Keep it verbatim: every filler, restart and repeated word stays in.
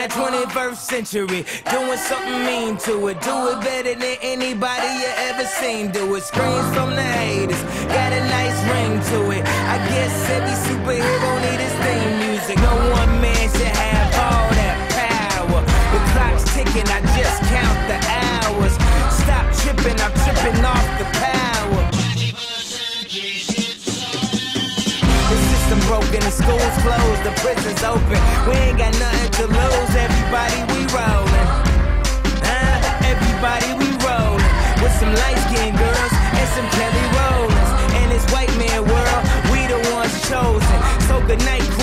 twenty-first century, doing something mean to it. Do it better than anybody you ever seen do it. Screams from the haters, got a nice ring to it. I guess every superhero need his theme music. No one man should have all that power. The clock's ticking, I just count the hours. Stop tripping, I'm tripping off the power. The system broken, the school's closed, the prison's open. We ain't got nothing to lose, everybody we rollin'. Uh, everybody we rollin'. With some light-skinned girls and some Kelly Rollins. In this white man world, we the ones chosen. So good night,